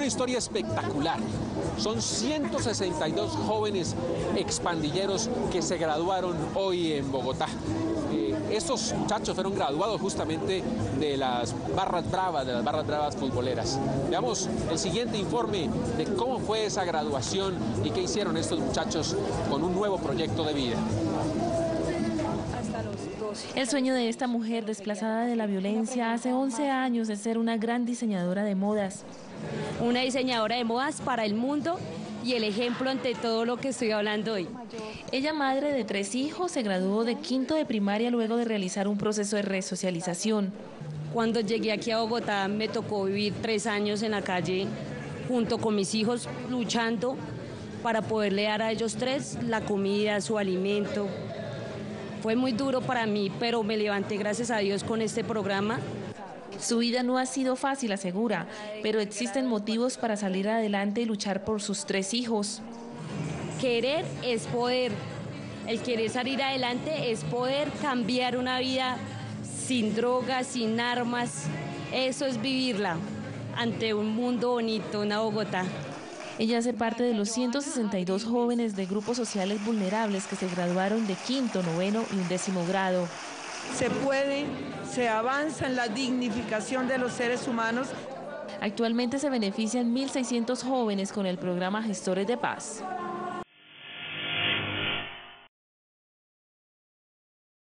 historia espectacular. Son 162 jóvenes expandilleros que se graduaron hoy en Bogotá. Estos muchachos fueron graduados justamente de las barras bravas futboleras. Veamos el siguiente informe de cómo fue esa graduación y qué hicieron estos muchachos con un nuevo proyecto de vida. El sueño de esta mujer desplazada de la violencia hace 11 años es ser una gran diseñadora de modas. Una diseñadora de modas para el mundo y el ejemplo ante todo lo que estoy hablando hoy. Ella, madre de 3 hijos, se graduó de quinto de primaria luego de realizar un proceso de resocialización. Cuando llegué aquí a Bogotá me tocó vivir 3 años en la calle junto con mis hijos luchando para poderle dar a ellos 3 la comida, su alimento. Fue muy duro para mí, pero me levanté gracias a Dios con este programa. Su vida no ha sido fácil, asegura, pero existen motivos para salir adelante y luchar por sus 3 hijos. Querer es poder. El querer salir adelante es poder cambiar una vida sin drogas, sin armas. Eso es vivirla ante un mundo bonito, una Bogotá. Ella hace parte de los 162 jóvenes de grupos sociales vulnerables que se graduaron de quinto, noveno y 11º grado. Se puede, se avanza en la dignificación de los seres humanos. Actualmente se benefician 1.600 jóvenes con el programa Gestores de Paz.